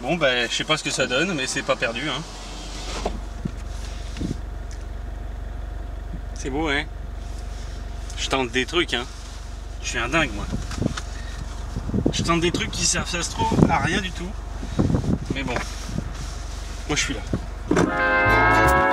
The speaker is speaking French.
Bon bah je sais pas ce que ça donne, mais c'est pas perdu hein. C'est beau hein. Je tente des trucs hein. Je suis un dingue moi. Je tente des trucs qui servent, ça se trouve, à rien du tout. Mais bon, moi je suis là.